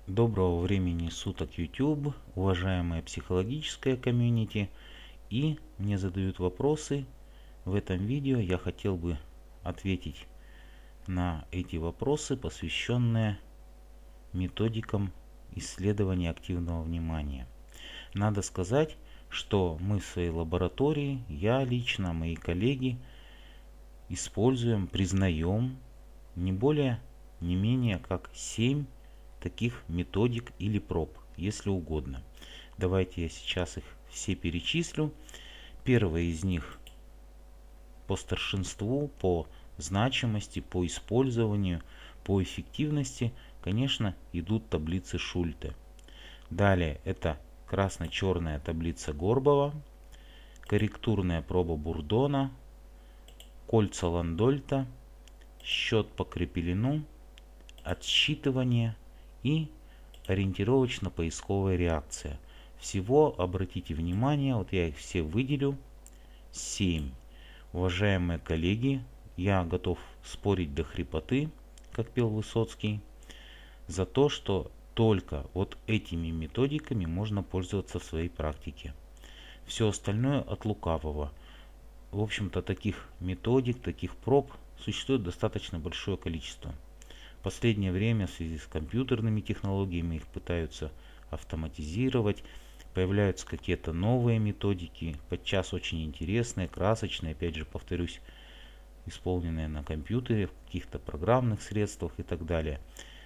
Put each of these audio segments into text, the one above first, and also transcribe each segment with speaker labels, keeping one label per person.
Speaker 1: Доброго времени суток, YouTube, уважаемая психологическая комьюнити. И мне задают вопросы. В этом видео я хотел бы ответить на эти вопросы, посвященные методикам исследования активного внимания. Надо сказать, что мы в своей лаборатории, я лично, мои коллеги, используем, признаем не более, не менее как 7 таких методик или проб, если угодно. Давайте я сейчас их все перечислю. Первая из них по старшинству, по значимости, по использованию, по эффективности, конечно, идут таблицы Шульте. Далее это красно-черная таблица Горбова, корректурная проба Бурдона, кольца Ландольта, счет по Крепелину, отсчитывание и ориентировочно-поисковая реакция. Всего, обратите внимание, вот я их все выделю, 7. Уважаемые коллеги, я готов спорить до хрипоты, как пел Высоцкий, за то, что только вот этими методиками можно пользоваться в своей практике. Все остальное от лукавого. В общем-то, таких методик, таких проб существует достаточно большое количество. В последнее время в связи с компьютерными технологиями их пытаются автоматизировать, появляются какие-то новые методики, подчас очень интересные, красочные, опять же повторюсь, исполненные на компьютере, в каких-то программных средствах и так далее.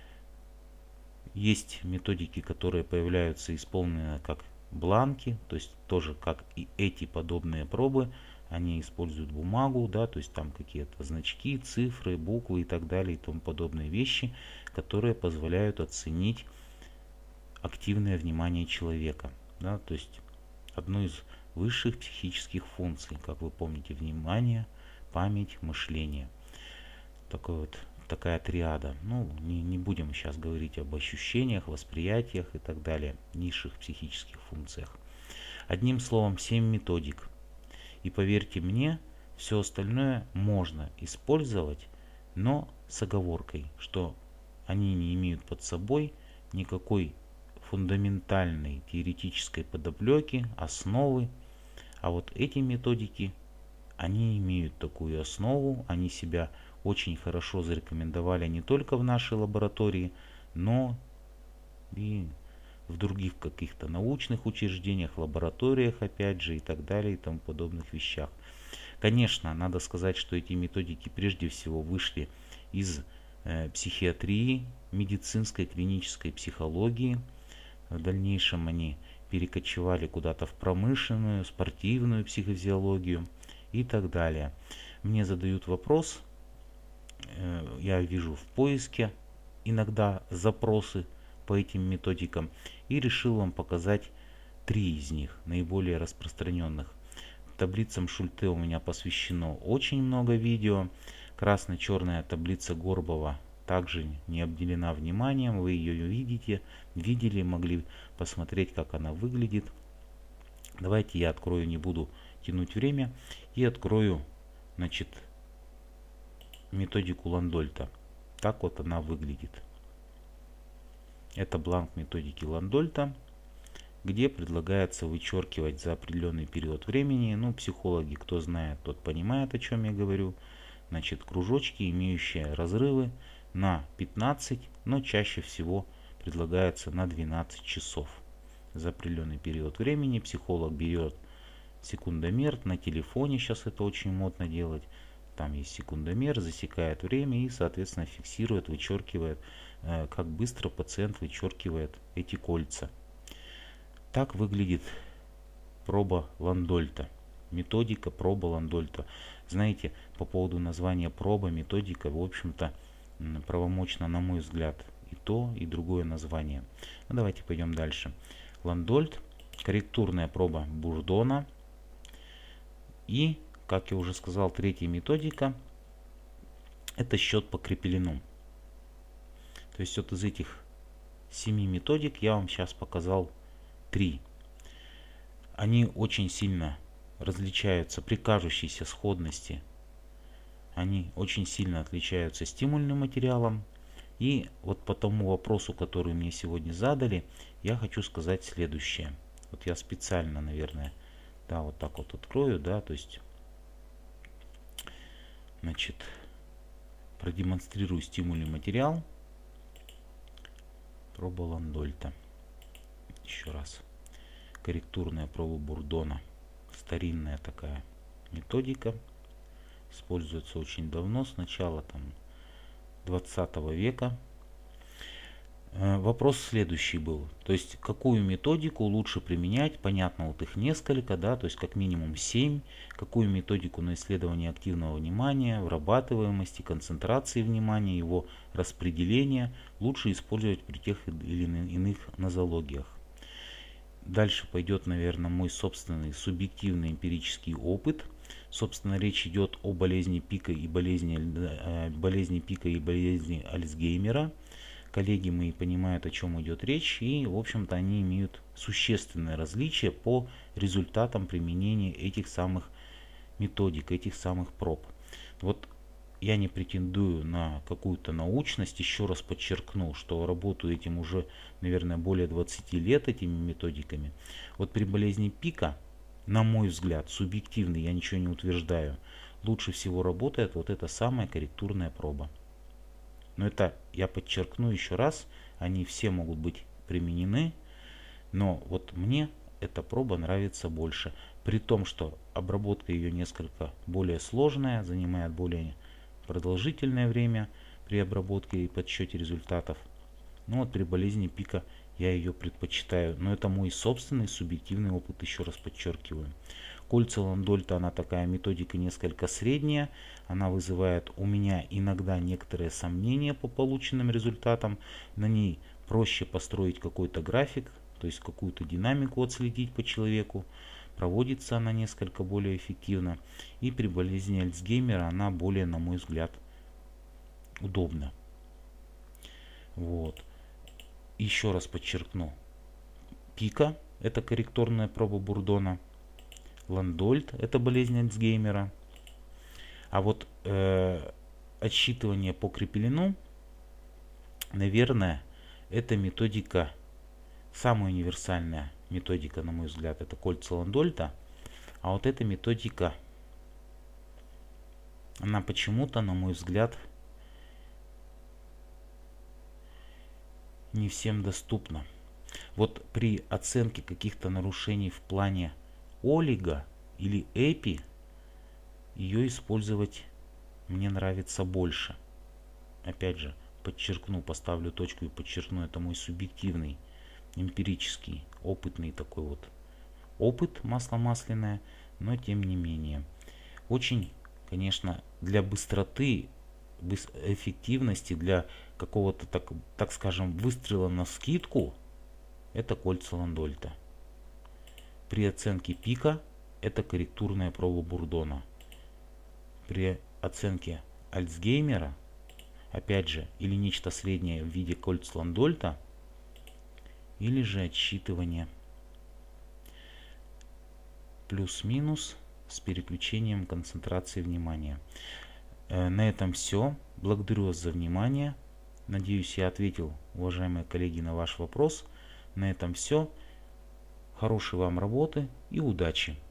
Speaker 1: Есть методики, которые появляются исполненные как бланки, то есть тоже как и эти подобные пробы, они используют бумагу, да, то есть там какие-то значки, цифры, буквы и так далее и тому подобные вещи, которые позволяют оценить активное внимание человека, да, то есть одну из высших психических функций, как вы помните, внимание, память, мышление. Такая триада. Ну, не будем сейчас говорить об ощущениях, восприятиях и так далее, низших психических функциях. Одним словом, 7 методик. И поверьте мне, все остальное можно использовать, но с оговоркой, что они не имеют под собой никакой фундаментальной теоретической подоплеки, основы. А вот эти методики, они имеют такую основу, они себя очень хорошо зарекомендовали не только в нашей лаборатории, но и в других каких-то научных учреждениях, лабораториях, опять же, и так далее, и тому подобных вещах. Конечно, надо сказать, что эти методики прежде всего вышли из психиатрии, медицинской, клинической психологии. В дальнейшем они перекочевали куда-то в промышленную, спортивную психофизиологию и так далее. Мне задают вопрос, я вижу в поиске иногда запросы по этим методикам и решил вам показать 3 из них, наиболее распространенных. Таблицам Шульте у меня посвящено очень много видео. Красно-черная таблица Горбова также не обделена вниманием, вы ее видели, могли посмотреть, как она выглядит. Давайте я открою, не буду тянуть время, и открою, значит, методику Ландольта. Так вот она выглядит. Это бланк методики Ландольта, где предлагается вычеркивать за определенный период времени. Ну, психологи, кто знает, тот понимает, о чем я говорю. Значит, кружочки, имеющие разрывы на 15, но чаще всего предлагается на 12 часов. За определенный период времени психолог берет секундомер на телефоне, сейчас это очень модно делать. Там есть секундомер, засекает время и, соответственно, фиксирует, вычеркивает, как быстро пациент вычеркивает эти кольца. Так выглядит проба Ландольта. Методика проба Ландольта. Знаете, по поводу названия проба, методика, в общем-то, правомочно, на мой взгляд, и то, и другое название. Ну, давайте пойдем дальше. Ландольт, корректурная проба Бурдона и, как я уже сказал, третья методика – это счет по Крепелину. То есть вот из этих 7 методик я вам сейчас показал 3. Они очень сильно различаются при кажущейся сходности. Они очень сильно отличаются стимульным материалом И вот по тому вопросу, который мне сегодня задали, я хочу сказать следующее. Вот я специально, наверное, да, вот так вот открою, да, то есть, значит, продемонстрирую стимульный материал. Проба Ландольта. Еще раз. Корректурная проба Бурдона. Старинная такая методика. Используется очень давно, с начала там 20 века. Вопрос следующий был. То есть, какую методику лучше применять? Понятно, вот их несколько, да, то есть как минимум 7. Какую методику на исследование активного внимания, вырабатываемости, концентрации внимания, его распределения лучше использовать при тех или иных нозологиях. Дальше пойдет, наверное, мой собственный субъективный эмпирический опыт. Собственно, речь идет о болезни Пика и болезни Альцгеймера. Коллеги мои понимают, о чем идет речь, и, в общем-то, они имеют существенное различие по результатам применения этих самых методик, этих самых проб. Вот я не претендую на какую-то научность, еще раз подчеркну, что работаю этим уже, наверное, более 20 лет, этими методиками. Вот при болезни Пика, на мой взгляд, субъективный, я ничего не утверждаю, лучше всего работает вот эта самая корректурная проба. Но это, я подчеркну еще раз, они все могут быть применены, но вот мне эта проба нравится больше. При том, что обработка ее несколько более сложная, занимает более продолжительное время при обработке и подсчете результатов. Но вот при болезни Пика я ее предпочитаю. Но это мой собственный субъективный опыт, еще раз подчеркиваю. Кольца Ландольта, она такая методика несколько средняя. Она вызывает у меня иногда некоторые сомнения по полученным результатам. На ней проще построить какой-то график, то есть какую-то динамику отследить по человеку. Проводится она несколько более эффективно. И при болезни Альцгеймера она более, на мой взгляд, удобна. Вот. Еще раз подчеркну. Пика – это корректорная проба Бурдона. Ландольт – это болезнь Альцгеймера. А вот отсчитывание по Крепелину, наверное, это методика, самая универсальная методика, на мой взгляд, это кольца Ландольта. А вот эта методика, она почему-то, на мой взгляд, не всем доступна. Вот при оценке каких-то нарушений в плане олиго или эпи ее использовать мне нравится больше. Опять же, подчеркну, поставлю точку и подчеркну, это мой субъективный, эмпирический, опытный такой вот опыт, масло масляное, но тем не менее. Очень, конечно, для быстроты, эффективности, для какого-то, так скажем, выстрела на скидку, это кольца Ландольта. При оценке пика это корректурная проба Бурдона. При оценке Альцгеймера, опять же, или нечто среднее в виде кольц Ландольта, или же отсчитывание плюс-минус с переключением концентрации внимания. На этом все. Благодарю вас за внимание. Надеюсь, я ответил, уважаемые коллеги, на ваш вопрос. На этом все. Хорошей вам работы и удачи!